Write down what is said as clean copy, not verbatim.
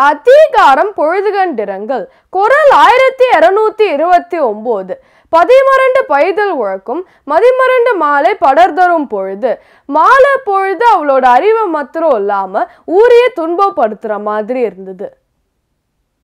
அதிகாரம் பொழுதுகண்டிரங்கள் குரல் 1229 பதிமரண்டு பைதல் உழக்கும் மதிமரண்டு மாலை படர்தரும் பொழுது. மாலை பொழுது அவளோட அறிவை மாத்திரம் இல்லாம ஊரையே துன்பப்படுத்துற மாதிரி இருந்தது.